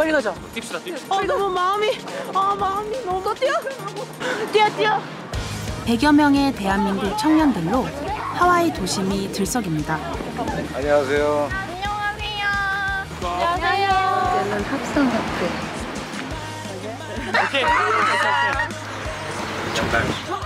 빨리 가자. 뜁시다. 너무 마음이 너무 뛰어. 뛰어. 100여 명의 대한민국 청년들로 하와이 도심이 들썩입니다. 안녕하세요. 안녕하세요. 이제는 합성 학교. 오케이. 정답.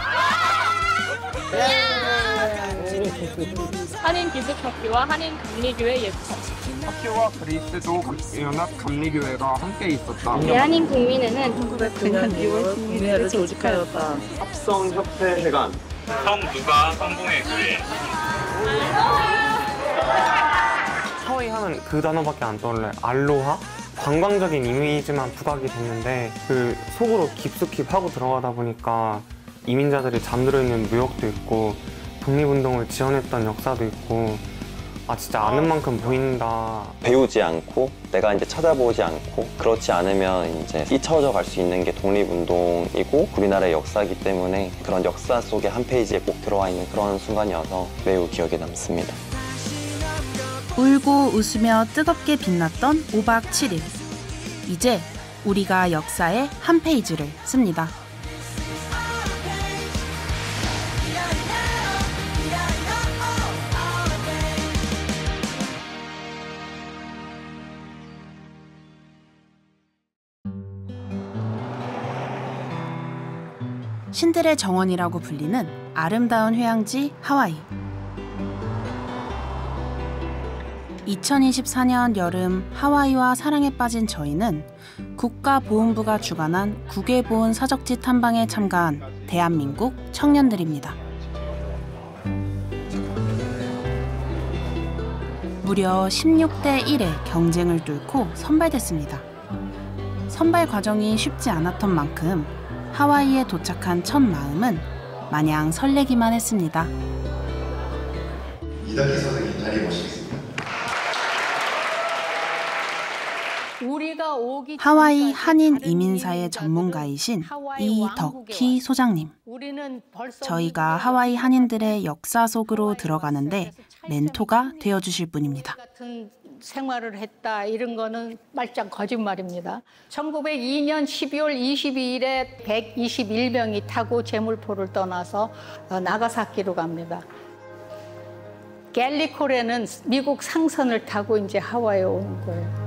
한인 기숙학교와 한인 감리교회 예부터. 학교와 그리스도 연합 감리교회가 함께 있었다. 대한인 국민회는 1909년 2월 국민회를 조직하였다. 합성협회회관. 성누가 성공의 교회. 하와이 하면 그 단어밖에 안 떠올라요. 알로하? 관광적인 이미지만 부각이 됐는데 그 속으로 깊숙이 파고 들어가다 보니까 이민자들이 잠들어 있는 무역도 있고 독립운동을 지원했던 역사도 있고 진짜 아는 만큼 보인다. 배우지 않고 내가 이제 찾아보지 않고 그렇지 않으면 이제 잊혀져 갈 수 있는 게 독립운동이고 우리나라의 역사이기 때문에 그런 역사 속에 한 페이지에 꼭 들어와 있는 그런 순간이어서 매우 기억에 남습니다. 울고 웃으며 뜨겁게 빛났던 5박 7일. 이제 우리가 역사의 한 페이지를 씁니다. 신들의 정원이라고 불리는 아름다운 휴양지 하와이. 2024년 여름 하와이와 사랑에 빠진 저희는 국가보훈부가 주관한 국외보훈 사적지 탐방에 참가한 대한민국 청년들입니다. 무려 16대 1의 경쟁을 뚫고 선발됐습니다. 선발 과정이 쉽지 않았던 만큼 하와이에 도착한 첫 마음은 마냥 설레기만 했습니다. 이덕희 선생님 자리에 모시겠습니다. 하와이 한인 이민사의 전문가이신 이덕희 소장님. 저희가 하와이 한인들의 역사 속으로 들어가는데 멘토가 되어주실 분입니다. 생활을 했다 이런 거는 말짱 거짓말입니다. 1902년 12월 22일에 121명이 타고 제물포를 떠나서 나가사키로 갑니다. 갤리콜에는 미국 상선을 타고 이제 하와이에 오는 거예요.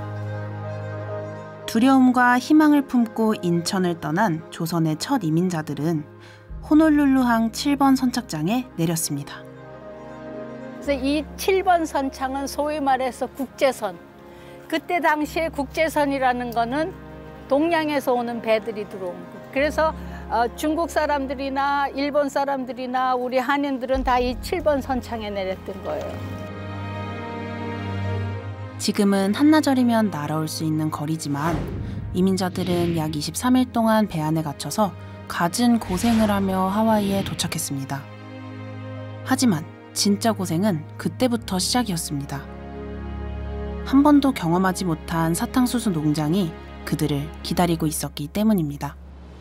두려움과 희망을 품고 인천을 떠난 조선의 첫 이민자들은 호놀룰루항 7번 선착장에 내렸습니다. 그래서 이 7번 선창은 소위 말해서 국제선. 그때 당시에 국제선이라는 거는 동양에서 오는 배들이 들어온 거. 그래서 중국 사람들이나 일본 사람들이나 우리 한인들은 다 이 7번 선창에 내렸던 거예요. 지금은 한나절이면 날아올 수 있는 거리지만 이민자들은 약 23일 동안 배 안에 갇혀서 갖은 고생을 하며 하와이에 도착했습니다. 하지만 진짜 고생은 그때부터 시작이었습니다. 한 번도 경험하지 못한 사탕수수 농장이 그들을 기다리고 있었기 때문입니다.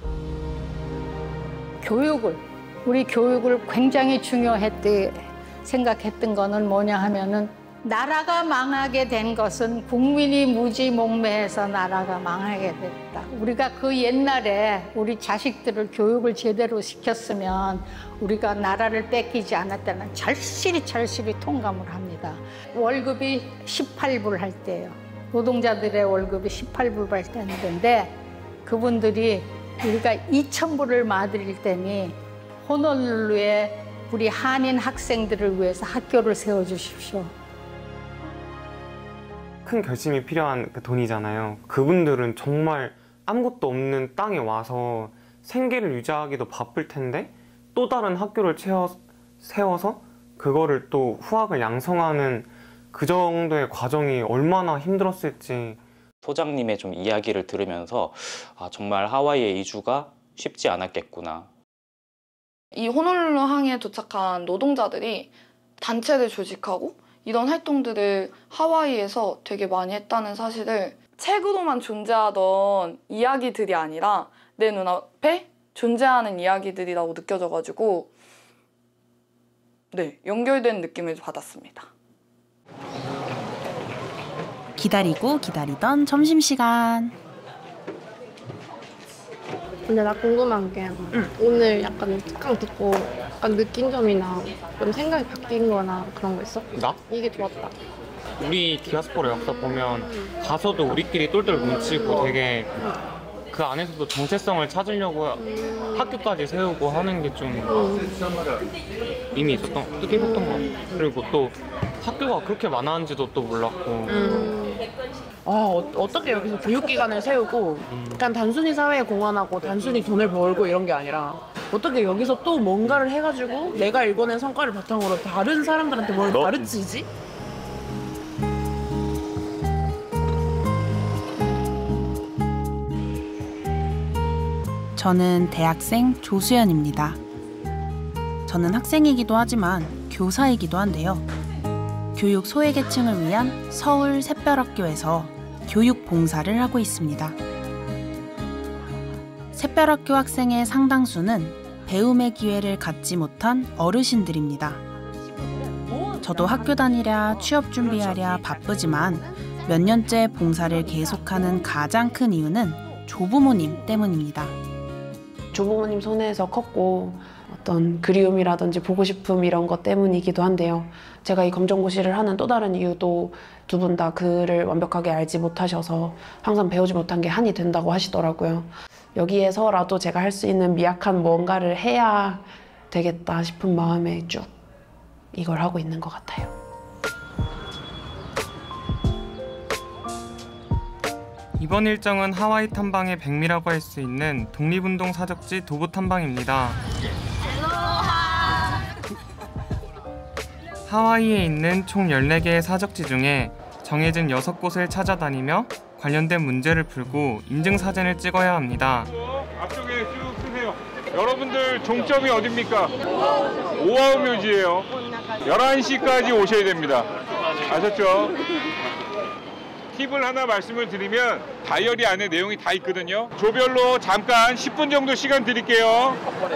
우리 교육을 굉장히 중요했대 생각했던 거는 뭐냐 하면은 나라가 망하게 된 것은 국민이 무지몽매해서 나라가 망하게 됐다. 우리가 그 옛날에 우리 자식들을 교육을 제대로 시켰으면 우리가 나라를 뺏기지 않았다는 절실히 통감을 합니다. 월급이 18불 할 때예요. 노동자들의 월급이 18불 할 때인데 그분들이 우리가 2,000불을 마드릴 때니 호놀룰루에 우리 한인 학생들을 위해서 학교를 세워주십시오. 큰 결심이 필요한 그 돈이잖아요. 그분들은 정말 아무것도 없는 땅에 와서 생계를 유지하기도 바쁠 텐데 또 다른 학교를 세워서 그거를 또 후학을 양성하는 그 정도의 과정이 얼마나 힘들었을지. 소장님의 좀 이야기를 들으면서 정말 하와이의 이주가 쉽지 않았겠구나. 이 호놀룰루항에 도착한 노동자들이 단체를 조직하고 이런 활동들을 하와이에서 되게 많이 했다는 사실을 책으로만 존재하던 이야기들이 아니라 내 눈앞에 존재하는 이야기들이라고 느껴져가지고 연결된 느낌을 받았습니다. 기다리고 기다리던 점심시간. 근데 나 궁금한 게 오늘 약간 특강 듣고 약간 느낀 점이나 좀 생각이 바뀐 거나 그런 거 있어? 나? 이게 좋았다. 우리 디아스포라 역사 보면 가서도 우리끼리 똘똘 뭉치고 되게 그 안에서도 정체성을 찾으려고 학교까지 세우고 하는 게 좀 이미 뜻깊었던 것 같아요. 그리고 또 학교가 그렇게 많았는지도 또 몰랐고. 어떻게 여기서 교육기관을 세우고 그냥 단순히 사회에 공헌하고 단순히 돈을 벌고 이런 게 아니라 어떻게 여기서 또 뭔가를 해가지고 내가 읽어낸 성과를 바탕으로 다른 사람들한테 뭘 가르치지? 저는 대학생 조수연입니다. 저는 학생이기도 하지만 교사이기도 한데요. 교육 소외계층을 위한 서울 샛별학교에서 교육 봉사를 하고 있습니다. 샛별학교 학생의 상당수는 배움의 기회를 갖지 못한 어르신들입니다. 저도 학교 다니랴 취업 준비하랴 바쁘지만 몇 년째 봉사를 계속하는 가장 큰 이유는 조부모님 때문입니다. 조부모님 손에서 컸고 어떤 그리움이라든지 보고 싶음 이런 것 때문이기도 한데요. 제가 이 검정고시를 하는 또 다른 이유도 두 분 다 글을 완벽하게 알지 못하셔서 항상 배우지 못한 게 한이 된다고 하시더라고요. 여기에서라도 제가 할 수 있는 미약한 뭔가를 해야 되겠다 싶은 마음에 쭉 이걸 하고 있는 것 같아요. 이번 일정은 하와이 탐방의 백미라고 할 수 있는 독립운동 사적지 도보 탐방입니다. 하와이에 있는 총 14개의 사적지 중에 정해진 6곳을 찾아다니며 관련된 문제를 풀고 인증사진을 찍어야 합니다. 앞쪽에 쭉 쓰세요. 여러분들 종점이 어딥니까? 오아우묘지예요. 11시까지 오셔야 됩니다. 아셨죠? 팁을 하나 말씀을 드리면 다이어리 안에 내용이 다 있거든요. 조별로 잠깐 10분 정도 시간 드릴게요.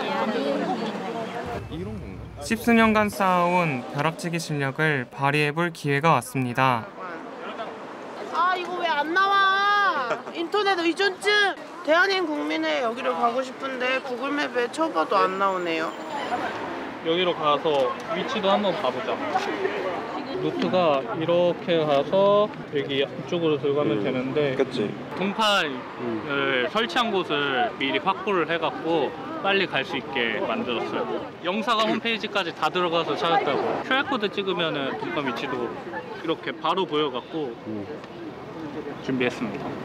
10수년간 쌓아온 벼락치기 실력을 발휘해볼 기회가 왔습니다. 아 이거 왜 안 나와? 인터넷 의존증! 대한인 국민회 여기로 가고 싶은데 구글맵에 쳐봐도 안 나오네요. 여기로 가서 위치도 한번 봐보자. 루트가 이렇게 가서 여기 앞쪽으로 들어가면 되는데 그치. 동판을 설치한 곳을 미리 확보를 해갖고 빨리 갈 수 있게 만들었어요. 영사관 홈페이지까지 다 들어가서 찾았다고. QR코드 찍으면 동판 위치도 이렇게 바로 보여갖고 준비했습니다.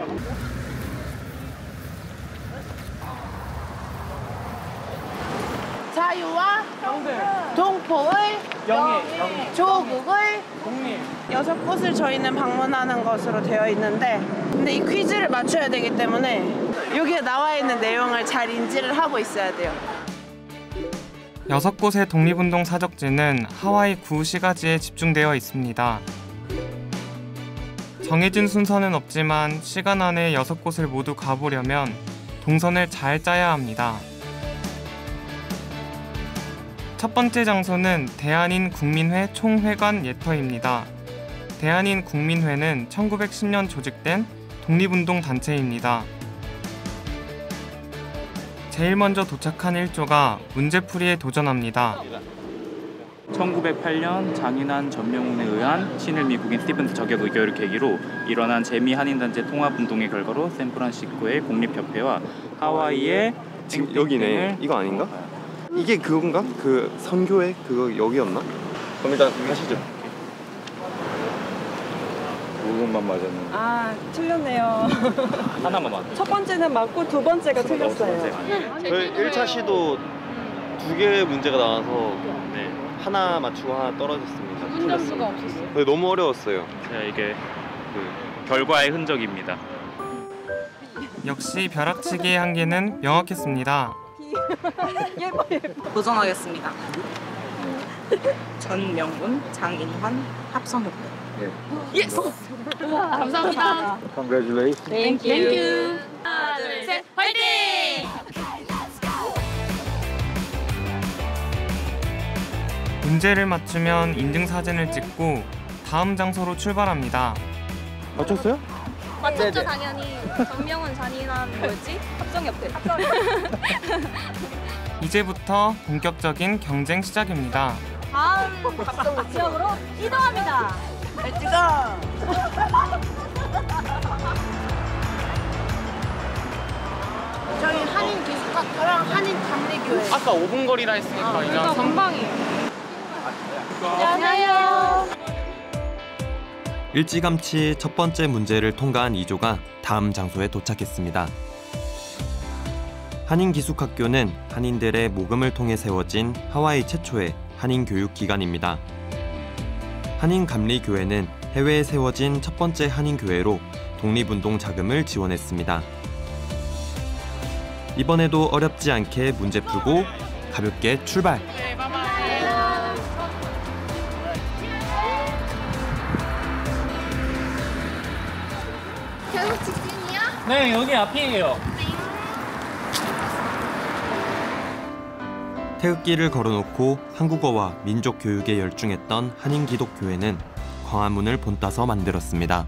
자유와 동포의 영예, 조국의 독립 6곳을 저희는 방문하는 것으로 되어 있는데 근데 이 퀴즈를 맞춰야 되기 때문에 여기에 나와 있는 내용을 잘 인지를 하고 있어야 돼요. 6곳의 독립운동 사적지는 하와이 구시가지에 집중되어 있습니다. 정해진 순서는 없지만 시간 안에 6곳을 모두 가보려면 동선을 잘 짜야 합니다. 첫 번째 장소는 대한인 국민회 총회관 예터입니다. 대한인 국민회는 1910년 조직된 독립운동 단체입니다. 제일 먼저 도착한 1조가 문제풀이에 도전합니다. 1908년 장인한 전명훈에 의한 친일 미국인 스티븐스 저격 의결을 계기로 일어난 재미 한인단체 통합운동의 결과로 샌프란시스코의 공립협회와 하와이의 지금 여기네. 이거 아닌가? 이게 그건가? 그 선교회 그거 여기였나? 그럼 일단 가시죠. 5분만 맞았는데. 아, 틀렸네요. 하나만 맞. 첫 번째는 맞고 두 번째가 틀렸어요. 저희 1차 시도 2개 문제가 나와서 하나 맞추고 하나 떨어졌습니다. 틀릴 수가 없었어요. 근데 너무 어려웠어요. 이게 결과의 흔적입니다. 역시 벼락치기의 한계는 명확했습니다. 예뻐. 도전하겠습니다. 전명훈, 장인환, 합성협회. 예스! 감사합니다. Congratulations. Thank you. 하나, 둘, 셋, 화이팅! 문제를 맞추면 인증사진을 찍고 다음 장소로 출발합니다. 맞췄어요? 맞췄죠 당연히. 정명은 잔인한 뭐였지? 합성협회. 이제부터 본격적인 경쟁 시작입니다. 다음 합성 지역으로 이동합니다. 렛츠고! 저희 한인기숙학교랑 한인감리교회. 아까 5분 거리라 했으니까 그냥 금방이에요. 안녕하세요. 일찌감치 첫 번째 문제를 통과한 2조가 다음 장소에 도착했습니다. 한인기숙학교는 한인들의 모금을 통해 세워진 하와이 최초의 한인교육기관입니다. 한인감리교회는 해외에 세워진 첫 번째 한인교회로 독립운동 자금을 지원했습니다. 이번에도 어렵지 않게 문제 풀고 가볍게 출발! 계속 직진이야? 네, 여기 앞이에요. 태극기를 걸어놓고 한국어와 민족 교육에 열중했던 한인기독교회는 광화문을 본따서 만들었습니다.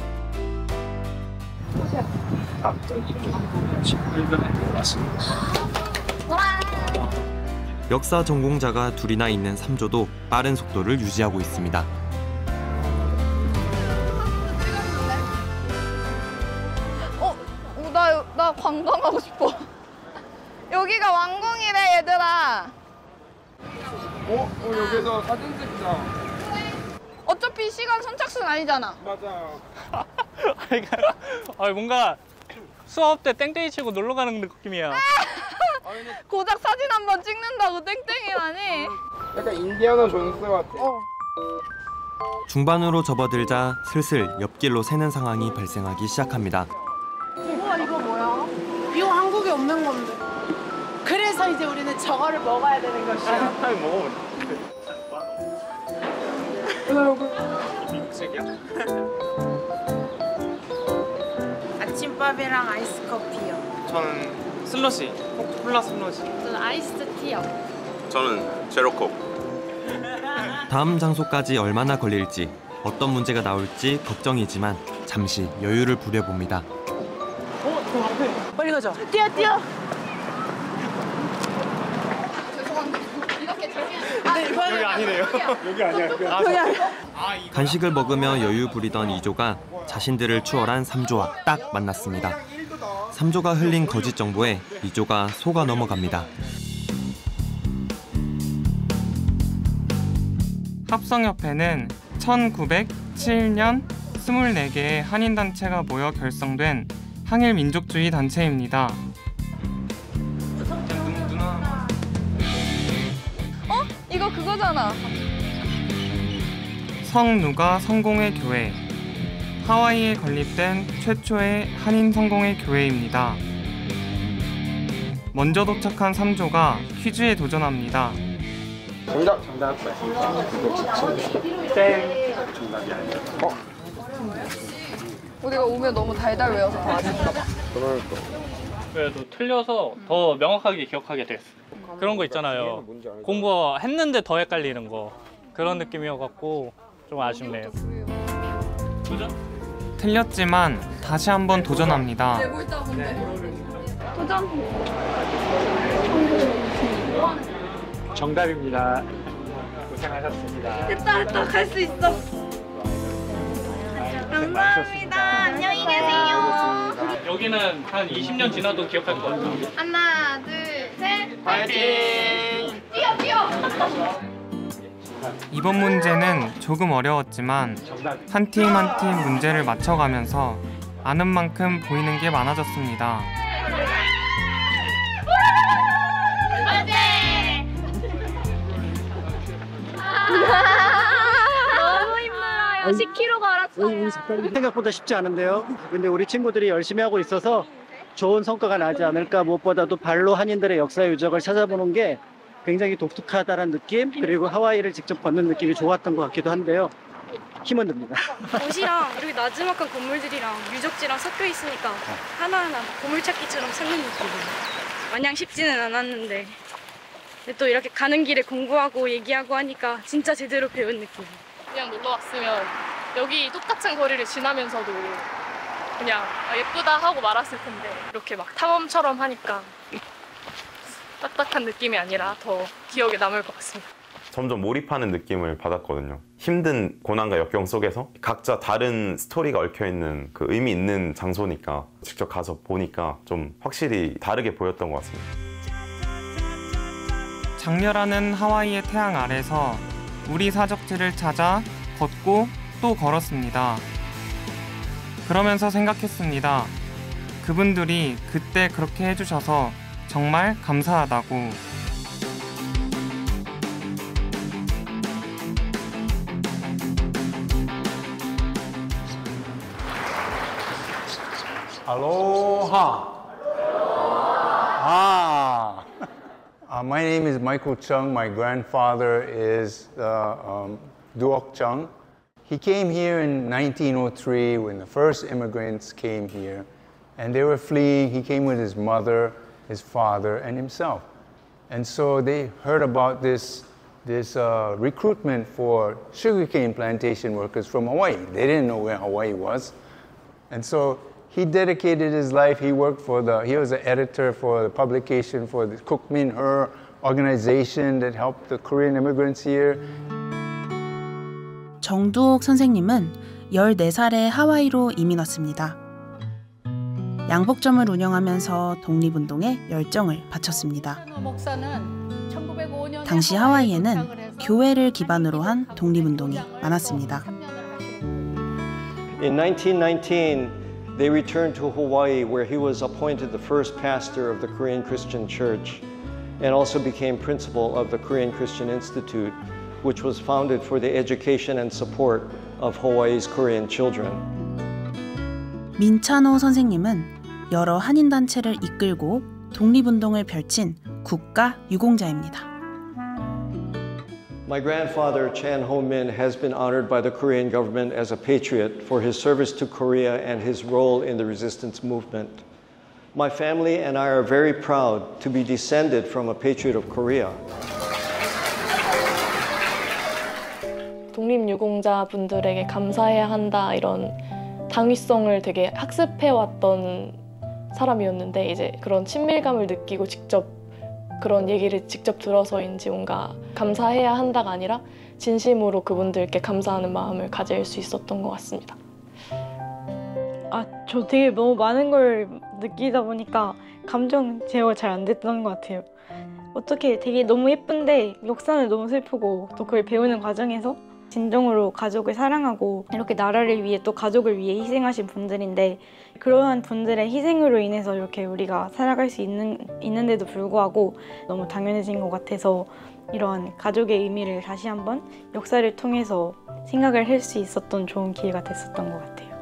역사 전공자가 둘이나 있는 3조도 빠른 속도를 유지하고 있습니다. 나 관광하고 싶어. 여기가 왕궁이래 얘들아. 여기서 사진 찍자. 어차피 시간 선착순 아니잖아. 맞아요. 뭔가 수업 때 땡땡이 치고 놀러 가는 느낌이야. 고작 사진 한번 찍는다고 땡땡이라니. 약간 인디아나 존스 같아. 중반으로 접어들자 슬슬 옆길로 새는 상황이 발생하기 시작합니다. 우와 이거 뭐야? 이거 한국에 없는 건데. 그래서 이제 우리는 저거를 먹어야 되는 것이야. 먹어보자. 아침밥이랑 아이스 커피요. 저는 슬러시, 콜라 슬러시. 저는 아이스티요. 저는 제로콕. 다음 장소까지 얼마나 걸릴지, 어떤 문제가 나올지 걱정이지만 잠시 여유를 부려봅니다. 저 앞에. 빨리 가자. 뛰어. 여기 아니네요. 여기 아니야. 간식을 먹으며 여유 부리던 2조가 자신들을 추월한 3조와 딱 만났습니다. 3조가 흘린 거짓 정보에 2조가 속아 넘어갑니다. 합성협회는 1907년 24개의 한인단체가 모여 결성된 항일 민족주의 단체입니다. 이거 그거잖아. 성누가 성공회 교회, 하와이에 건립된 최초의 한인 성공회 교회입니다. 먼저 도착한 3조가 퀴즈에 도전합니다. 정답. 땡. 정답이 아니야. 우리가 오면 너무 달달 외워서 더 아쉽다. 그래도 틀려서 더 명확하게 기억하게 됐어. 그런 거 있잖아요. 공부했는데 더 헷갈리는 거. 그런 느낌이어갖고 좀 아쉽네요. 도전? 틀렸지만 다시 한번 도전합니다. 도전. 정답입니다. 고생하셨습니다. 됐다. 갈 수 있어. 감사합니다. 안녕히 계세요. 여기는 한 20년 지나도 기억할 것 같아요. 하나, 둘, 셋. 파이팅! 뛰어. 이번 문제는 조금 어려웠지만 한 팀 한 팀 문제를 맞춰가면서 아는 만큼 보이는 게 많아졌습니다. 너무 힘들어요. 10kg 걸었어요. 생각보다 쉽지 않은데요. 근데 우리 친구들이 열심히 하고 있어서 좋은 성과가 나지 않을까. 무엇보다도 발로 한인들의 역사 유적을 찾아보는 게 굉장히 독특하다는 느낌, 그리고 하와이를 직접 걷는 느낌이 좋았던 것 같기도 한데요. 힘은 듭니다. 도시랑 이렇게 나지막한 건물들이랑 유적지랑 섞여 있으니까 하나하나 보물찾기처럼 찾는 느낌이에요. 마냥 쉽지는 않았는데 근데 또 이렇게 가는 길에 공부하고 얘기하고 하니까 진짜 제대로 배운 느낌. 그냥 놀러 왔으면 여기 똑같은 거리를 지나면서도 그냥 예쁘다 하고 말았을 텐데 이렇게 막 탐험처럼 하니까 딱딱한 느낌이 아니라 더 기억에 남을 것 같습니다. 점점 몰입하는 느낌을 받았거든요. 힘든 고난과 역경 속에서 각자 다른 스토리가 얽혀있는 그 의미 있는 장소니까 직접 가서 보니까 좀 확실히 다르게 보였던 것 같습니다. 장렬하는 하와이의 태양 아래서 우리 사적지를 찾아 걷고 또 걸었습니다. 그러면서 생각했습니다. 그분들이 그때 그렇게 해주셔서 정말 감사하다고. Aloha. My name is Michael Chung. My grandfather is Duok Chung. He came here in 1903 when the first immigrants came here, and they were fleeing. He came with his mother, his father, and himself. And so they heard about this recruitment for sugarcane plantation workers from Hawaii. They didn't know where Hawaii was. And so he dedicated his life. He worked he was an editor for the publication for the Kuk Min Her organization that helped the Korean immigrants here. 정두옥 선생님은 14살에 하와이로 이민 왔습니다. 양복점을 운영하면서 독립운동에 열정을 바쳤습니다. 당시 하와이에는 교회를 기반으로 한 독립운동이 많았습니다. In 1919, they returned to Hawaii, where he was appointed the first pastor of the Korean Christian Church and also became principal of the Korean Christian Institute, which was founded for the education and support of Hawaii's Korean children. 민찬호 선생님은 여러 한인단체를 이끌고 독립운동을 펼친 국가 유공자입니다. My grandfather, Chan Ho-min, has been honored by the Korean government as a patriot for his service to Korea and his role in the resistance movement. My family and I are very proud to be descended from a patriot of Korea. 독립유공자 분들에게 감사해야 한다 이런 당위성을 되게 학습해왔던 사람이었는데 이제 그런 친밀감을 느끼고 직접 그런 얘기를 직접 들어서인지 뭔가 감사해야 한다가 아니라 진심으로 그분들께 감사하는 마음을 가질 수 있었던 것 같습니다. 저 되게 너무 많은 걸 느끼다 보니까 감정 제어가 잘 안 됐던 것 같아요. 어떻게 되게 너무 예쁜데 역사는 너무 슬프고 또 그걸 배우는 과정에서 진정으로 가족을 사랑하고 이렇게 나라를 위해 또 가족을 위해 희생하신 분들인데 그러한 분들의 희생으로 인해서 이렇게 우리가 살아갈 수 있는데도 불구하고 너무 당연해진 것 같아서 이런 가족의 의미를 다시 한번 역사를 통해서 생각을 할 수 있었던 좋은 기회가 됐었던 것 같아요.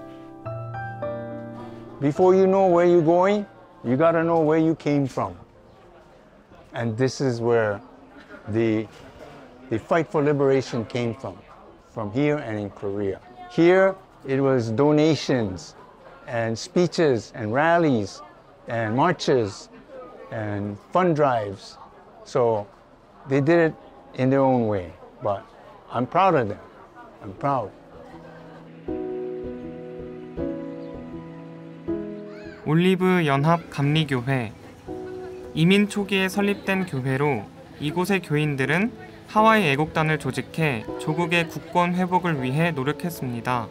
Before you know where you're going, you got to know where you came from. And this is where the fight for liberation came from here and in Korea. Here, it was donations and speeches and rallies and marches and fund drives. So they did it in their own way, but I'm proud of them. I'm proud. 올리브 연합 감리교회. 이민 초기에 설립된 교회로 이곳의 교인들은 하와이 애국단을 조직해 조국의 국권 회복을 위해 노력했습니다.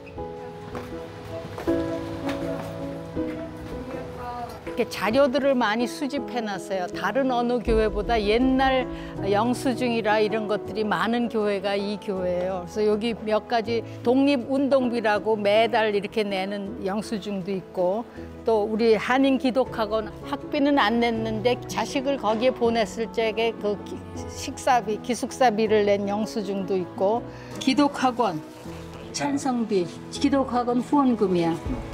이렇게 자료들을 많이 수집해놨어요. 다른 어느 교회보다 옛날 영수증이라 이런 것들이 많은 교회가 이 교회예요. 그래서 여기 몇 가지 독립운동비라고 매달 이렇게 내는 영수증도 있고 또 우리 한인 기독학원 학비는 안 냈는데 자식을 거기에 보냈을 적에 그 식사비, 기숙사비를 낸 영수증도 있고 기독학원 찬성비, 기독학원 후원금이야.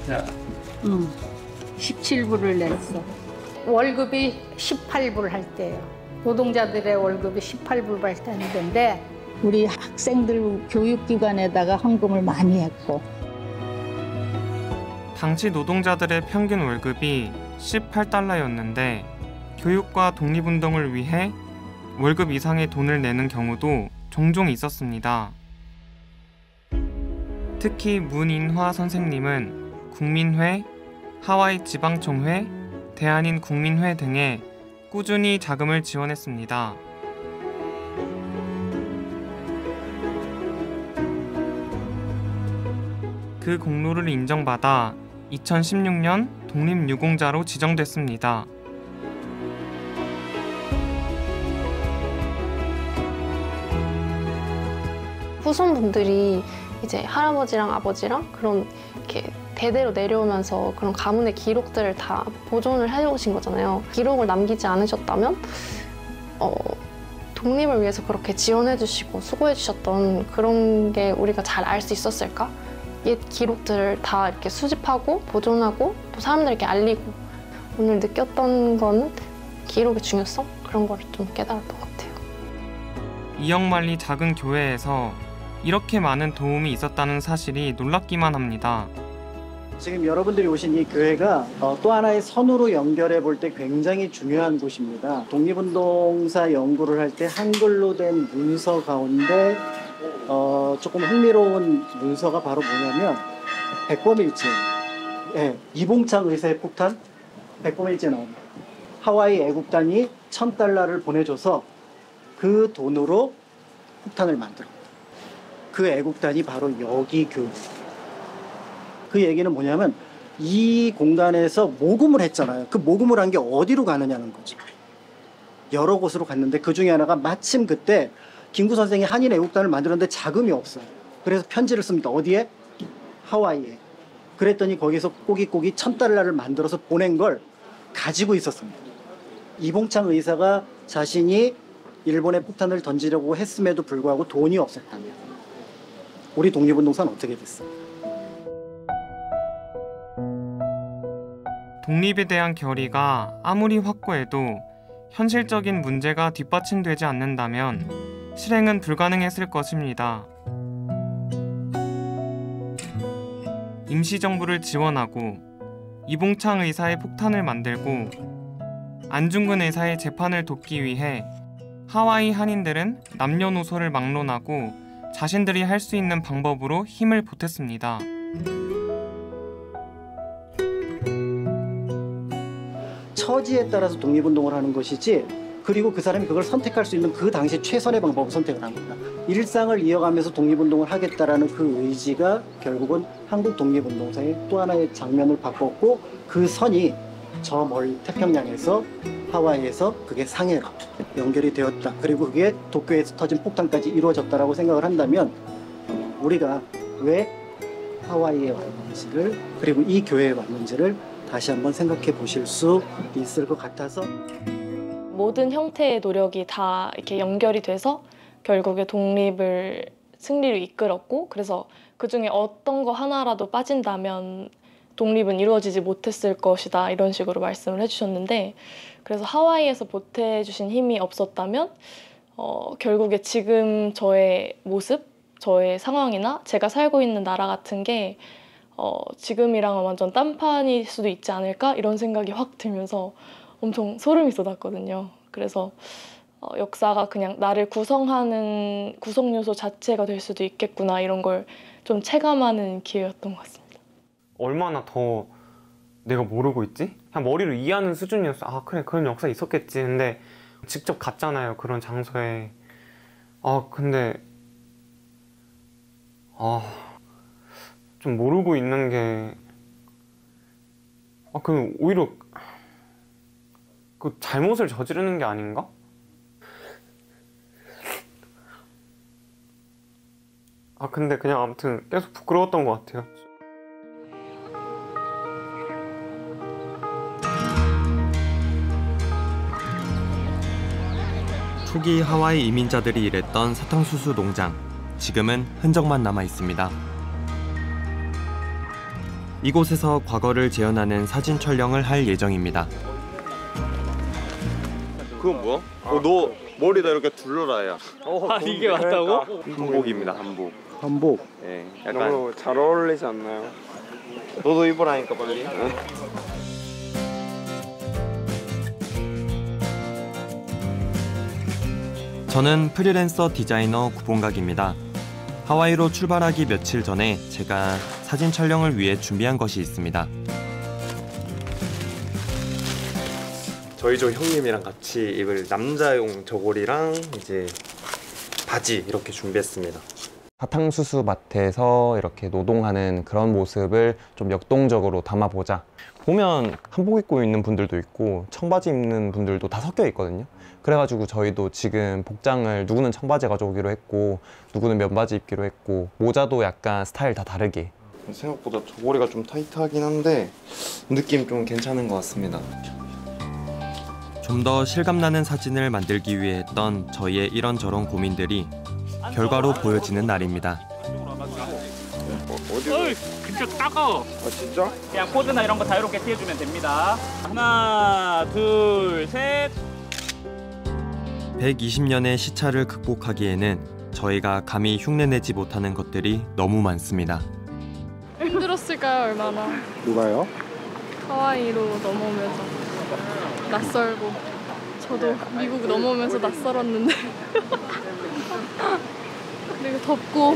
17불을 냈어. 월급이 18불 할 때예요. 노동자들의 월급이 18불 발달되는데 우리 학생들 교육기관에다가 헌금을 많이 했고. 당시 노동자들의 평균 월급이 18달러였는데 교육과 독립운동을 위해 월급 이상의 돈을 내는 경우도 종종 있었습니다. 특히 문인화 선생님은 국민회, 하와이 지방총회, 대한인 국민회 등에 꾸준히 자금을 지원했습니다. 그 공로를 인정받아 2016년 독립유공자로 지정됐습니다. 후손분들이 이제 할아버지랑 아버지랑 그런 이렇게 대대로 내려오면서 그런 가문의 기록들을 다 보존을 해오신 거잖아요. 기록을 남기지 않으셨다면 독립을 위해서 그렇게 지원해주시고 수고해주셨던 그런 게 우리가 잘 알 수 있었을까? 옛 기록들을 다 이렇게 수집하고 보존하고 또 사람들에게 알리고 오늘 느꼈던 건 기록의 중요성? 그런 거를 좀 깨달았던 것 같아요. 이영만리 작은 교회에서 이렇게 많은 도움이 있었다는 사실이 놀랍기만 합니다. 지금 여러분들이 오신 이 교회가 또 하나의 선으로 연결해 볼 때 굉장히 중요한 곳입니다. 독립운동사 연구를 할 때 한글로 된 문서 가운데 조금 흥미로운 문서가 바로 뭐냐면 백범일지, 이봉창 의사의 폭탄, 백범일지에 나옵니다. 하와이 애국단이 $1,000를 보내줘서 그 돈으로 폭탄을 만들어. 그 애국단이 바로 여기 교회. 그 얘기는 뭐냐면 이 공간에서 모금을 했잖아요. 그 모금을 한 게 어디로 가느냐는 거죠. 여러 곳으로 갔는데 그 중에 하나가 마침 그때 김구 선생이 한인 애국단을 만들었는데 자금이 없어요. 그래서 편지를 씁니다. 어디에? 하와이에. 그랬더니 거기서 꼬깃꼬깃 $1,000를 만들어서 보낸 걸 가지고 있었습니다. 이봉창 의사가 자신이 일본에 폭탄을 던지려고 했음에도 불구하고 돈이 없었다면 우리 독립운동사는 어떻게 됐어요? 독립에 대한 결의가 아무리 확고해도 현실적인 문제가 뒷받침되지 않는다면 실행은 불가능했을 것입니다. 임시정부를 지원하고 이봉창 의사의 폭탄을 만들고 안중근 의사의 재판을 돕기 위해 하와이 한인들은 남녀노소를 막론하고 자신들이 할 수 있는 방법으로 힘을 보탰습니다. 처지에 따라서 독립운동을 하는 것이지 그리고 그 사람이 그걸 선택할 수 있는 그 당시 최선의 방법을 선택을 한 겁니다. 일상을 이어가면서 독립운동을 하겠다라는 그 의지가 결국은 한국 독립운동사의 또 하나의 장면을 바꿨고 그 선이 저 멀리 태평양에서 하와이에서 그게 상해로 연결이 되었다. 그리고 그게 도쿄에서 터진 폭탄까지 이루어졌다라고 생각을 한다면 우리가 왜 하와이에 왔는지를 그리고 이 교회에 왔는지를 다시 한번 생각해 보실 수 있을 것 같아서 모든 형태의 노력이 다 이렇게 연결이 돼서 결국에 독립을 승리로 이끌었고 그래서 그중에 어떤 거 하나라도 빠진다면 독립은 이루어지지 못했을 것이다 이런 식으로 말씀을 해주셨는데 그래서 하와이에서 보태주신 힘이 없었다면 결국에 지금 저의 모습, 저의 상황이나 제가 살고 있는 나라 같은 게 지금이랑은 완전 딴판일 수도 있지 않을까 이런 생각이 확 들면서 엄청 소름이 돋았거든요. 그래서 역사가 그냥 나를 구성하는 구성 요소 자체가 될 수도 있겠구나 이런 걸 좀 체감하는 기회였던 것 같습니다. 얼마나 더 내가 모르고 있지? 그냥 머리로 이해하는 수준이었어. 아 그래 그런 역사 있었겠지. 근데 직접 갔잖아요 그런 장소에. 근데 좀 모르고 있는 게 그럼 오히려 그 잘못을 저지르는 게 아닌가? 근데 그냥 아무튼 계속 부끄러웠던 것 같아요. 초기 하와이 이민자들이 일했던 사탕수수 농장, 지금은 흔적만 남아 있습니다. 이곳에서 과거를 재현하는 사진 촬영을 할 예정입니다. 그건 뭐야? 너 머리다 이렇게 둘러라야. 이게 맞다고? 한복입니다, 한복. 한복? 네, 너무 잘 어울리지 않나요? 너도 입으라니까 빨리. 저는 프리랜서 디자이너 구봉각입니다. 하와이로 출발하기 며칠 전에 제가 사진 촬영을 위해 준비한 것이 있습니다. 저희 조 형님이랑 같이 입을 남자용 저고리랑 이제 바지 이렇게 준비했습니다. 사탕수수 밭에서 이렇게 노동하는 그런 모습을 좀 역동적으로 담아보자. 보면 한복 입고 있는 분들도 있고 청바지 입는 분들도 다 섞여 있거든요. 그래가지고 저희도 지금 복장을 누구는 청바지 가져오기로 했고 누구는 면바지 입기로 했고 모자도 약간 스타일 다 다르게. 생각보다 저고리가 좀 타이트하긴 한데 느낌 좀 괜찮은 것 같습니다. 좀 더 실감나는 사진을 만들기 위해 했던 저희의 이런저런 고민들이 결과로 보여지는 날입니다. 어이, 그쪽 따가워. 아 진짜? 그냥 포즈나 이런 거 자유롭게 피해주면 됩니다. 하나, 둘, 셋. 120년의 시차를 극복하기에는 저희가 감히 흉내내지 못하는 것들이 너무 많습니다. 힘들었을까요, 얼마나? 누가요? 하와이로 넘어오면서 낯설고 저도 미국 넘어오면서 낯설었는데 그리고 덥고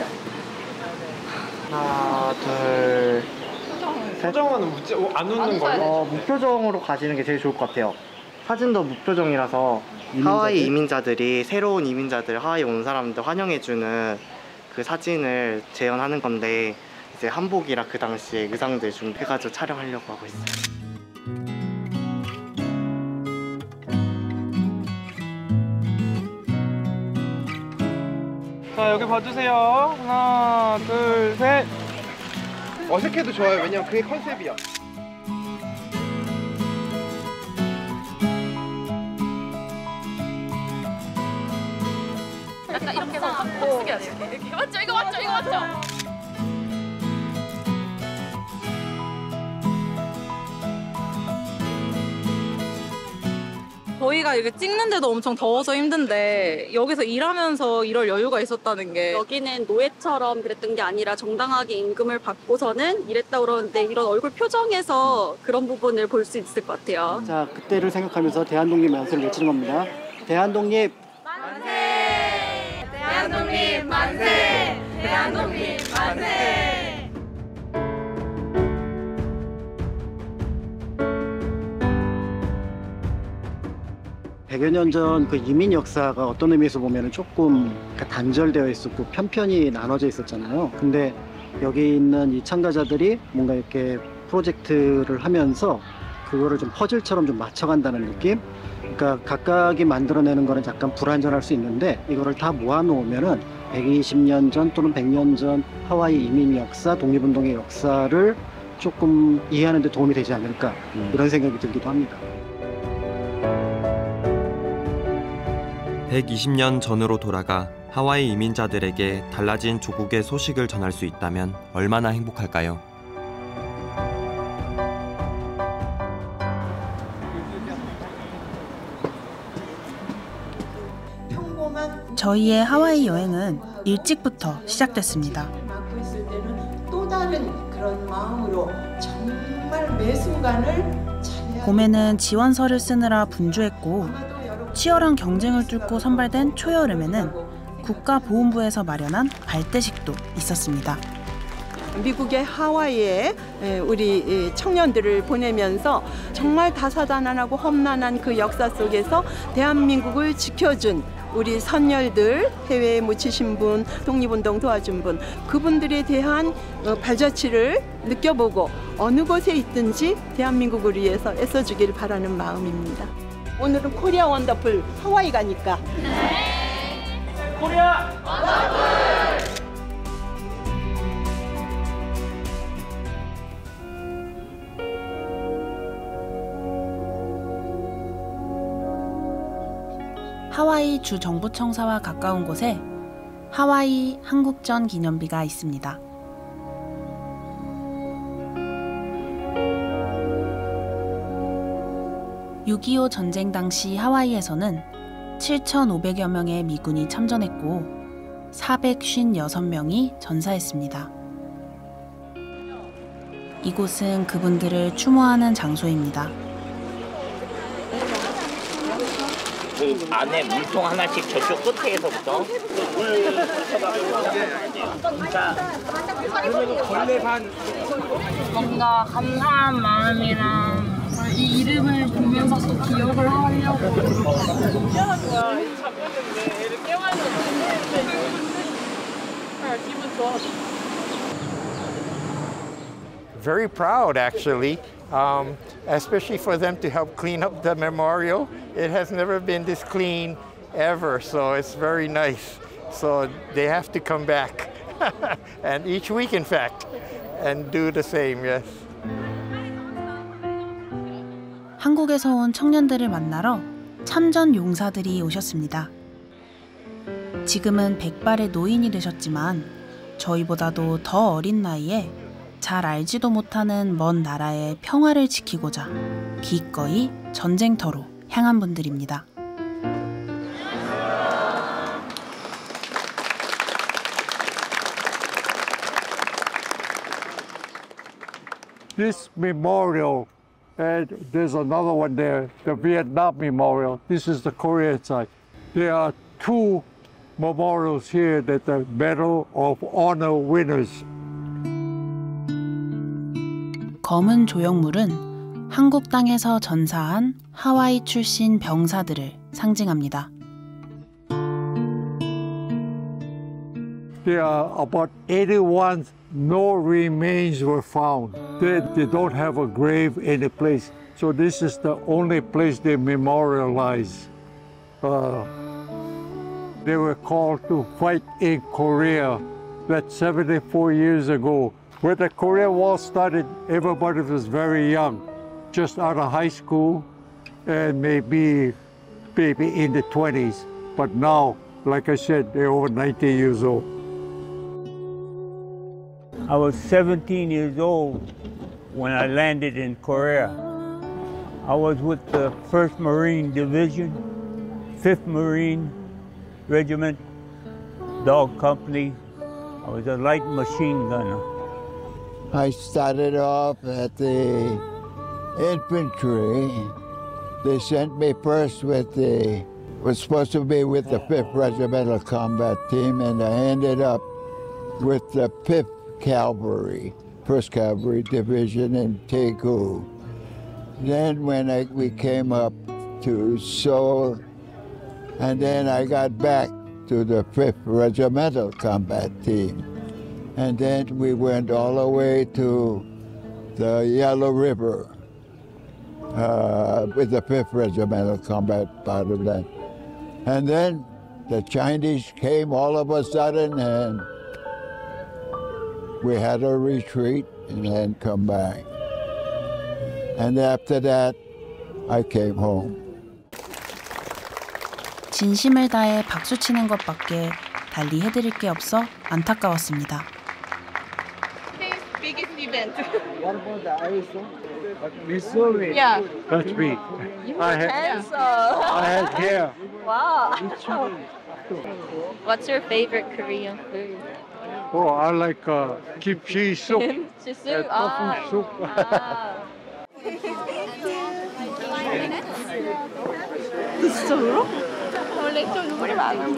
하나, 둘, 표정은 안 웃는 걸로? 무표정으로 가시는 게 제일 좋을 것 같아요. 사진도 무표정이라서 하와이 이민자들이 새로운 이민자들, 하와이 온 사람들 환영해주는 그 사진을 재현하는 건데 이제 한복이라 그 당시에 의상들 준비해가지고 촬영하려고 하고 있어요. 자, 여기 봐주세요. 하나, 둘, 셋. 어색해도 좋아요. 왜냐면 그게 컨셉이야. 약간 이렇게 해서 쓰게 하지. 이렇게 맞죠? 이거 맞죠? 이거 맞죠? 저희가 이렇게 찍는데도 엄청 더워서 힘든데 여기서 일하면서 이럴 여유가 있었다는 게 여기는 노예처럼 그랬던 게 아니라 정당하게 임금을 받고서는 일했다 그러는데 이런 얼굴 표정에서 그런 부분을 볼 수 있을 것 같아요. 자, 그때를 생각하면서 대한독립 만세를 외치는 겁니다. 대한독립 만세! 대한독립 만세! 대한독립 만세! 100여 년 전 그 이민 역사가 어떤 의미에서 보면 조금 단절되어 있었고 편편히 나눠져 있었잖아요. 근데 여기 있는 이 참가자들이 뭔가 이렇게 프로젝트를 하면서 그거를 좀 퍼즐처럼 좀 맞춰간다는 느낌? 그러니까 각각이 만들어내는 거는 약간 불완전할 수 있는데 이거를 다 모아놓으면은 120년 전 또는 100년 전 하와이 이민 역사, 독립운동의 역사를 조금 이해하는 데 도움이 되지 않을까 이런 생각이 들기도 합니다. 120년 전으로 돌아가 하와이 이민자들에게 달라진 조국의 소식을 전할 수 있다면 얼마나 행복할까요? 저희의 하와이 여행은 일찍부터 시작됐습니다. 맡고 있을 때는 또 다른 그런 마음으로 정말 매 순간을 봄에는 지원서를 쓰느라 분주했고 치열한 경쟁을 뚫고 선발된 초여름에는 국가보훈부에서 마련한 발대식도 있었습니다. 미국의 하와이에 우리 청년들을 보내면서 정말 다사다난하고 험난한 그 역사 속에서 대한민국을 지켜준 우리 선열들, 해외에 묻히신 분, 독립운동 도와준 분, 그분들에 대한 발자취를 느껴보고 어느 곳에 있든지 대한민국을 위해서 애써주길 바라는 마음입니다. 오늘은 코리아 원더풀 하와이 가니까. 네. 코리아 원더풀! 하와이 주 정부청사와 가까운 곳에 하와이 한국전 기념비가 있습니다. (6.25) 전쟁 당시 하와이에서는 7,500여 명의 미군이 참전했고 456명이 전사했습니다. 이곳은 그분들을 추모하는 장소입니다. 그 안에 물통 하나씩 저쪽 끝에서부터 뭔가 감사한 마음이랑 이 이름을 보면서 또 기억을 하려고 기분 좋아. Very proud, actually, especially for them to help clean up the memorial. It has never been this clean ever, so it's very nice. So they have to come back, and each week, in fact, and do the same, yes. 한국에서 온 청년들을 만나러 참전 용사들이 오셨습니다. 지금은 백발의 노인이 되셨지만 저희보다도 더 어린 나이에 잘 알지도 못하는 먼 나라의 평화를 지키고자 기꺼이 전쟁터로 향한 분들입니다. This memorial, and there's another one there, the Vietnam Memorial. This is the Korean side. There are two memorials here that the Medal of Honor winners. 검은 조형물은 한국 땅에서 전사한 하와이 출신 병사들을 상징합니다. There are about 81 no remains were found. They don't have a grave in the place. So this is the only place they memorialize. They were called to fight in Korea. That's 74 years ago. When the Korean War started, everybody was very young, just out of high school and maybe in the 20s. But now, like I said, they're over 90 years old. I was 17 years old when I landed in Korea. I was with the 1st Marine Division, 5th Marine Regiment, Dog Company. I was a light machine gunner. I started off at the infantry. They sent me first was supposed to be with the 5th Regimental Combat Team, and I ended up with the 5th Cavalry, 1st Cavalry Division in Daegu. Then when we came up to Seoul, and then I got back to the 5th Regimental Combat Team. And then we went all the way to the Yellow River with the 5th Regimental Combat part of that. And then the Chinese came all of a sudden, and we had to retreat and then come back. And after that, I came home. 진심을 다해 박수치는 것밖에 달리 해드릴 게 없어 안타까웠습니다. Biggest event. What about the ISO? Missouri. Yeah. That's me. I had hair. Wow. What's your favorite Korean food? Oh, I like kimchi soup. Kimchi soup? Tofu soup. 진짜 울어? 원래 좀 눈물이 많아.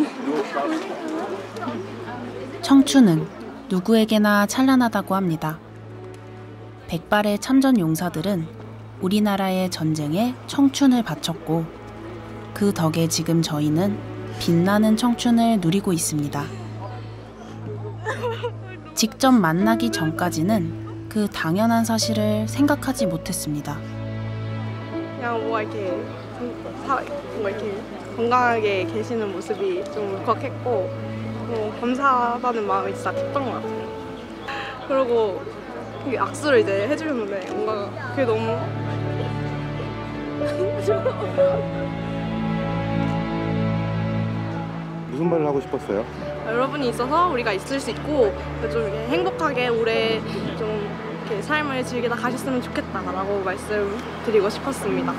청춘은 누구에게나 찬란하다고 합니다. 백발의 참전 용사들은 우리나라의 전쟁에 청춘을 바쳤고 그 덕에 지금 저희는 빛나는 청춘을 누리고 있습니다. 직접 만나기 전까지는 그 당연한 사실을 생각하지 못했습니다. 그냥 뭔가 이렇게 건강하게 계시는 모습이 좀 울컥했고 감사하다는 마음이 진짜 컸던 것 같아요. 그리고 악수를 이제 해주셨는데 뭔가 그게 너무 무슨 말을 하고 싶었어요? 여러분이 있어서 우리가 있을 수 있고 좀 이렇게 행복하게 오래 좀 이렇게 삶을 즐기다 가셨으면 좋겠다라고 말씀드리고 싶었습니다.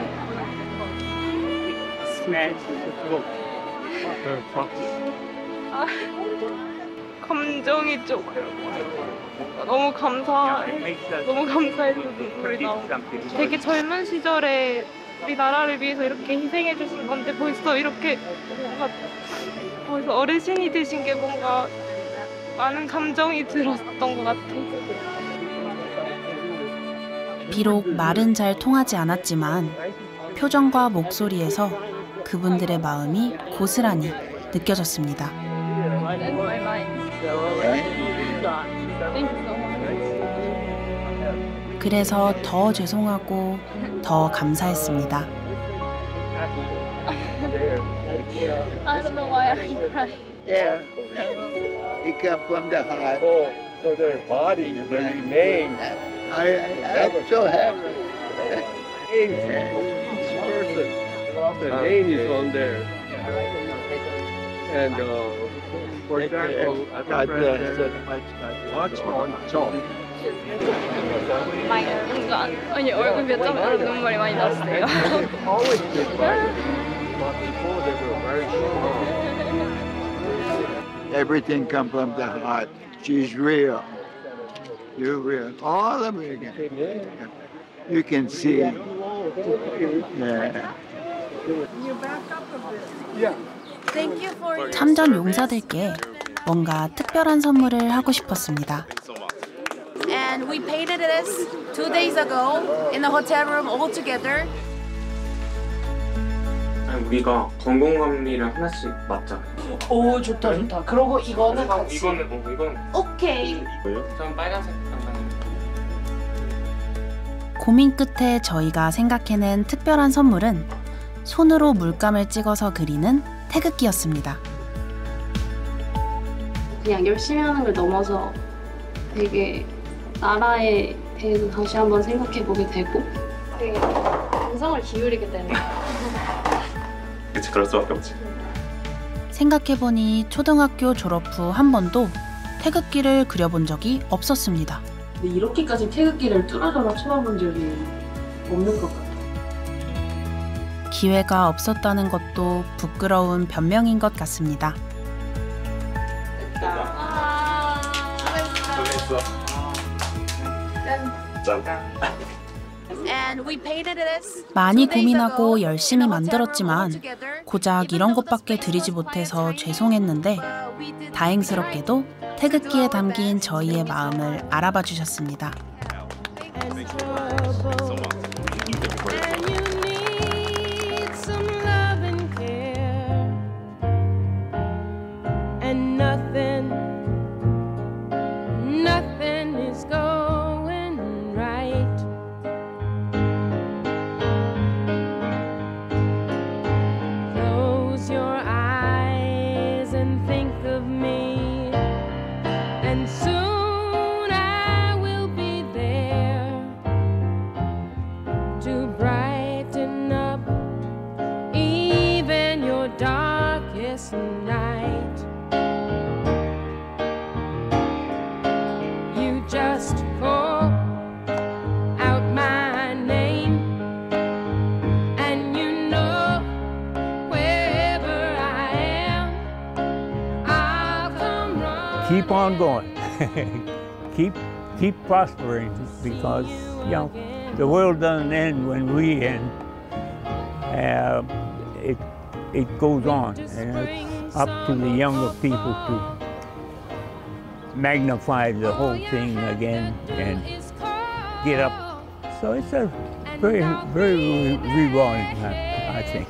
감정이 좀 너무 감사해서 눈물이 나오고 되게 젊은 시절에 우리나라를 위해서 이렇게 희생해 주신 건데 벌써 이렇게 뭔가 벌써 어르신이 되신 게 뭔가 많은 감정이 들었던 것 같아요. 비록 말은 잘 통하지 않았지만 표정과 목소리에서 그분들의 마음이 고스란히 느껴졌습니다. 그래서 더 죄송하고 더 감사했습니다. I don't know why I'm crying. Yeah, it comes from the heart. Oh, so their body will remain. I'm so happy. Each person, the name is on there. And for example, God bless. Watchman Chong. 아니 얼굴 몇 점으로 눈물이 많이 났어요. Always been like but before they were very strong. Everything comes from the heart. She's real. You're real. All of it again. You can see. Yeah. 참전 용사들께 뭔가 특별한 선물을 하고 싶었습니다. And we painted this 2 days ago in the hotel room all together. 우리가 건강감리를 하나씩 맞자. 오 좋다 좋다. 그리고 이거는 같이. 이거는 오케이. 전 빨간색 고민 끝에 저희가 생각해낸 특별한 선물은 손으로 물감을 찍어서 그리는 태극기였습니다. 그냥 열심히 하는 걸 넘어서 되게 나라에 대해서 다시 한번 생각해보게 되고 되게 감성을 기울이게 되는 그치, 그럴 수밖에 없지. 생각해보니 초등학교 졸업 후 한 번도 태극기를 그려본 적이 없었습니다. 근데 이렇게까지 태극기를 뚫어져라 쳐다본 적이 없는 것 같아요. 기회가 없었다는 것도 부끄러운 변명인 것 같습니다. 많이 고민하고 열심히 만들었지만 고작 이런 것밖에 드리지 못해서 죄송했는데 다행스럽게도 태극기에 담긴 저희의 마음을 알아봐 주셨습니다. Keep on going. keep prospering because the world doesn't end when we end. It goes on, and it's up to the younger people to magnify the whole thing again and get up. So it's a very rewarding, I think.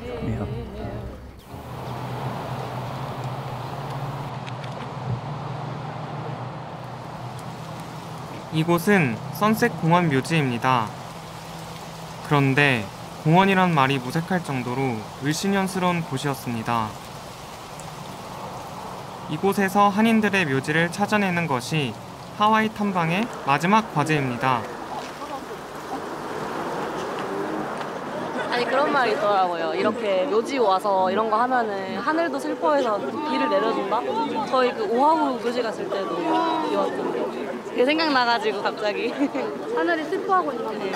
이곳은 선셋 공원 묘지입니다. 그런데 공원이란 말이 무색할 정도로 을씨년스러운 곳이었습니다. 이곳에서 한인들의 묘지를 찾아내는 것이 하와이 탐방의 마지막 과제입니다. 아니 그런 말이 있더라고요. 이렇게 묘지 와서 이런 거 하면은 하늘도 슬퍼해서 비를 내려준다? 저희 그 오하우 묘지 갔을 때도 비 왔던데 그게 생각나가지고 갑자기 하늘이 슬퍼하고 있는데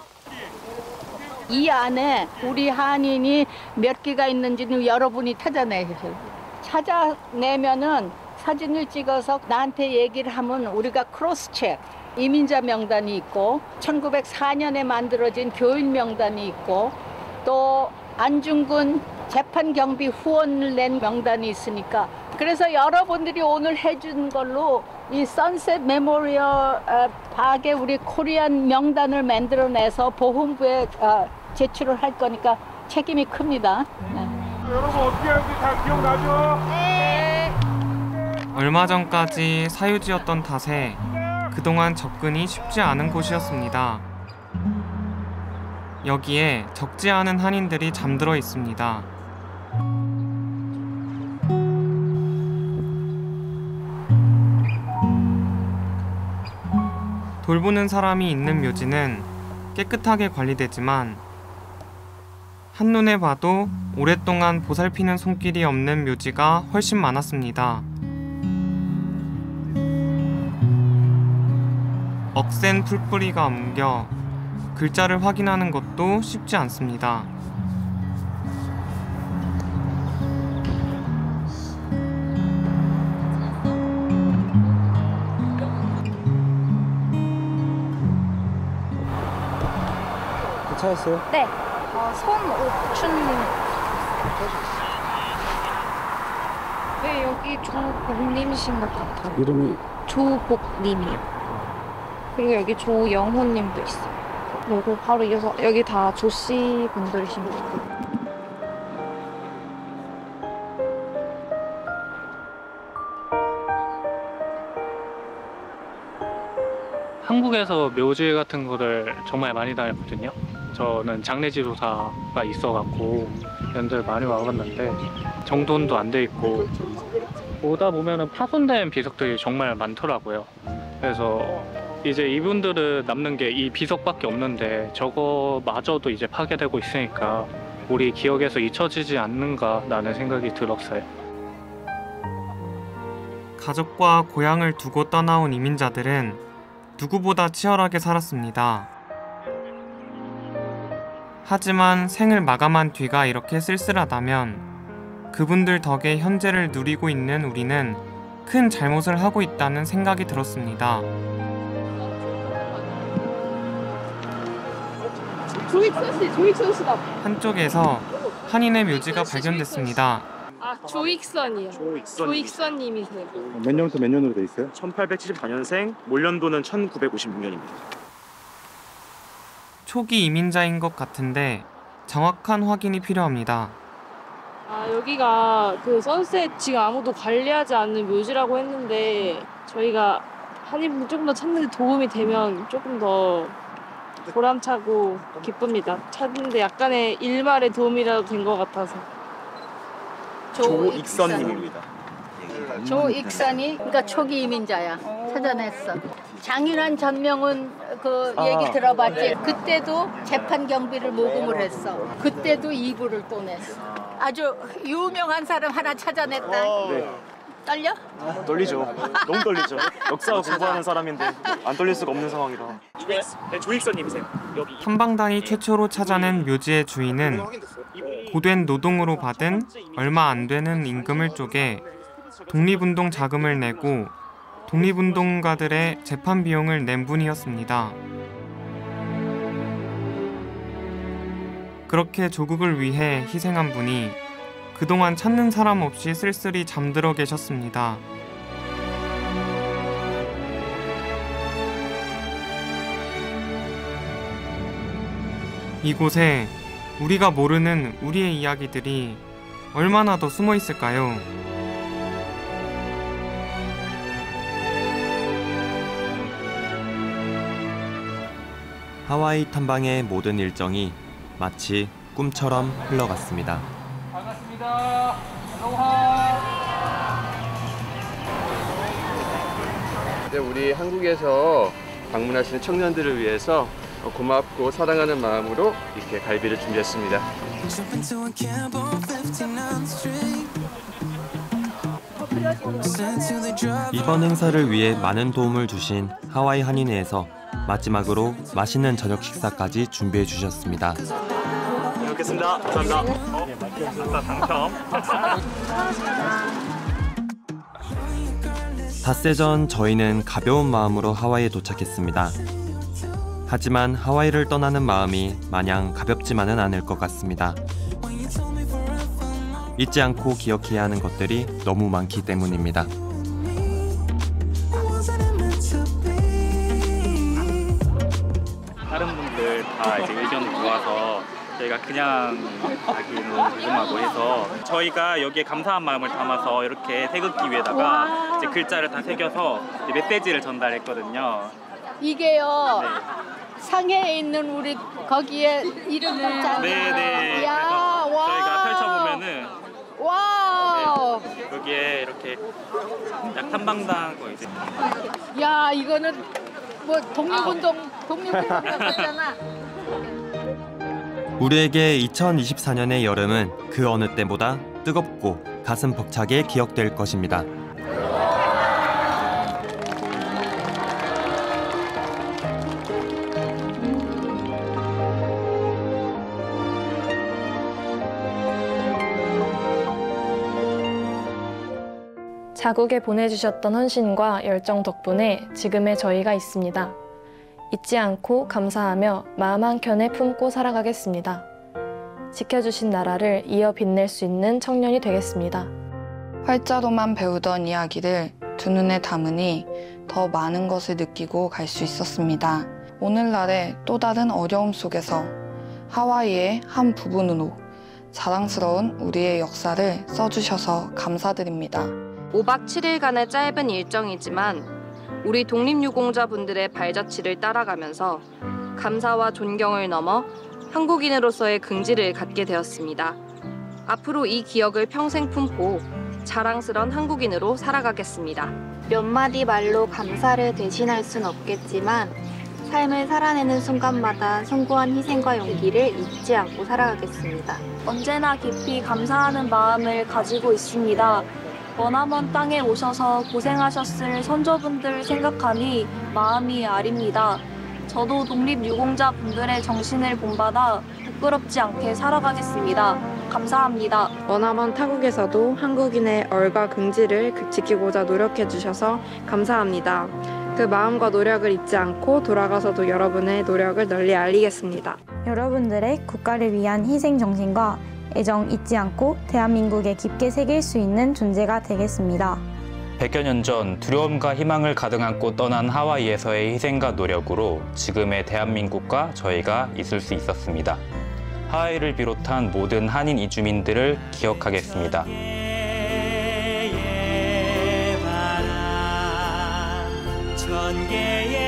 이 안에 우리 한인이 몇 개가 있는지는 여러분이 찾아내세요. 찾아내면은 사진을 찍어서 나한테 얘기를 하면 우리가 크로스 체크. 이민자 명단이 있고 1904년에 만들어진 교인 명단이 있고 또 안중근 재판경비 후원을 낸 명단이 있으니까 그래서 여러분들이 오늘 해준 걸로 이 선셋 메모리얼 박에 우리 코리안 명단을 만들어내서 보훈부에 제출을 할 거니까 책임이 큽니다. 네. 여러분 어떻게 하는지 다 기억나죠? 네. 얼마 전까지 사유지였던 탓에 그동안 접근이 쉽지 않은 곳이었습니다. 여기에 적지 않은 한인들이 잠들어 있습니다. 돌보는 사람이 있는 묘지는 깨끗하게 관리되지만 한눈에 봐도 오랫동안 보살피는 손길이 없는 묘지가 훨씬 많았습니다. 억센 풀뿌리가 엉겨 글자를 확인하는 것도 쉽지 않습니다. 괜찮았어요? 네. 손옥춘님. 왜 여기 조복님이신 것 같아요? 이름이? 조복님이요. 그리고 여기 조영호님도 있어요. 그리고 바로 이어서 여기 다 조씨 분들이신 것 같아요. 한국에서 묘지 같은 거를 정말 많이 다녔거든요. 저는 장례지도사가 있어갖고 연들 많이 와봤는데 정돈도 안 돼 있고 오다 보면은 파손된 비석들이 정말 많더라고요. 그래서 이제 이분들은 남는 게 이 비석밖에 없는데 저거마저도 이제 파괴되고 있으니까 우리 기억에서 잊혀지지 않는가라는 생각이 들었어요. 가족과 고향을 두고 떠나온 이민자들은 누구보다 치열하게 살았습니다. 하지만 생을 마감한 뒤가 이렇게 쓸쓸하다면 그분들 덕에 현재를 누리고 있는 우리는 큰 잘못을 하고 있다는 생각이 들었습니다. 한쪽에서 한인의 묘지가 발견됐습니다. 아, 조익선이요. 조익선님이세요. 몇 년부터 몇 년으로 돼 있어요? 1874년생, 몰년도는 1956년입니다. 초기 이민자인 것 같은데 정확한 확인이 필요합니다. 아, 여기가 그 선셋 지금 아무도 관리하지 않는 묘지라고 했는데 저희가 한인분 조금 더 찾는 데 도움이 되면 조금 더 보람차고 기쁩니다. 찾는데 약간의 일말의 도움이라도 된 것 같아서. 조익선님입니다. 조익선이 그러니까 초기 이민자야. 찾아냈어. 장윤환 전명은 그 얘기 들어봤지? 그때도 재판 경비를 모금을 했어. 그때도 이부를 또 냈어. 아주 유명한 사람 하나 찾아냈다. 네. 떨려? 떨리죠. 너무 떨리죠. 역사 공부하는 사람인데 안 떨릴 수가 없는 상황이라. 네, 조익선님이세요. 여기 탐방단이 최초로 찾아낸 묘지의 주인은 고된 노동으로 받은 얼마 안 되는 임금을 쪼개 독립운동 자금을 내고 독립운동가들의 재판 비용을 낸 분이었습니다. 그렇게 조국을 위해 희생한 분이 그동안 찾는 사람 없이 쓸쓸히 잠들어 계셨습니다. 이곳에 우리가 모르는 우리의 이야기들이 얼마나 더 숨어 있을까요? 하와이 탐방의 모든 일정이 마치 꿈처럼 흘러갔습니다. 반갑습니다. 알로하. 이제 우리 한국에서 방문하시는 청년들을 위해서 고맙고 사랑하는 마음으로 이렇게 갈비를 준비했습니다. 이번 행사를 위해 많은 도움을 주신 하와이 한인회에서 마지막으로 맛있는 저녁 식사까지 준비해 주셨습니다. 잘 먹겠습니다. 감사합니다. 당첨. 닷새 전 저희는 가벼운 마음으로 하와이에 도착했습니다. 하지만 하와이를 떠나는 마음이 마냥 가볍지만은 않을 것 같습니다. 잊지 않고 기억해야 하는 것들이 너무 많기 때문입니다. 다른 분들 다 이제 의견을 모아서 저희가 그냥 가기는 조심하고 해서 저희가 여기에 감사한 마음을 담아서 이렇게 태극기 위에다가 이제 글자를 다 새겨서 이제 메시지를 전달했거든요. 이게요. 네. 상해에 있는 우리 거기에 이름 있잖아요. 네네. 야, 그래서 와. 저희가 펼쳐보면은 와우. 네, 여기에 이렇게 약 탐방당 거 이제. 야, 이거는 뭐 독립운동 같잖아. 우리에게 2024년의 여름은 그 어느 때보다 뜨겁고 가슴 벅차게 기억될 것입니다. 자국에 보내주셨던 헌신과 열정 덕분에 지금의 저희가 있습니다. 잊지 않고 감사하며 마음 한켠에 품고 살아가겠습니다. 지켜주신 나라를 이어 빛낼 수 있는 청년이 되겠습니다. 활자로만 배우던 이야기를 두 눈에 담으니 더 많은 것을 느끼고 갈 수 있었습니다. 오늘날의 또 다른 어려움 속에서 하와이의 한 부분으로 자랑스러운 우리의 역사를 써주셔서 감사드립니다. 5박 7일간의 짧은 일정이지만 우리 독립유공자분들의 발자취를 따라가면서 감사와 존경을 넘어 한국인으로서의 긍지를 갖게 되었습니다. 앞으로 이 기억을 평생 품고 자랑스런 한국인으로 살아가겠습니다. 몇 마디 말로 감사를 대신할 순 없겠지만 삶을 살아내는 순간마다 숭고한 희생과 용기를 잊지 않고 살아가겠습니다. 언제나 깊이 감사하는 마음을 가지고 있습니다. 머나먼 땅에 오셔서 고생하셨을 선조분들 생각하니 마음이 아립니다. 저도 독립유공자분들의 정신을 본받아 부끄럽지 않게 살아가겠습니다. 감사합니다. 머나먼 타국에서도 한국인의 얼과 긍지를 지키고자 노력해 주셔서 감사합니다. 그 마음과 노력을 잊지 않고 돌아가서도 여러분의 노력을 널리 알리겠습니다. 여러분들의 국가를 위한 희생 정신과 애정 잊지 않고 대한민국에 깊게 새길 수 있는 존재가 되겠습니다. 100여 년 전 두려움과 희망을 가득 안고 떠난 하와이에서의 희생과 노력으로 지금의 대한민국과 저희가 있을 수 있었습니다. 하와이를 비롯한 모든 한인 이주민들을 기억하겠습니다. 전개의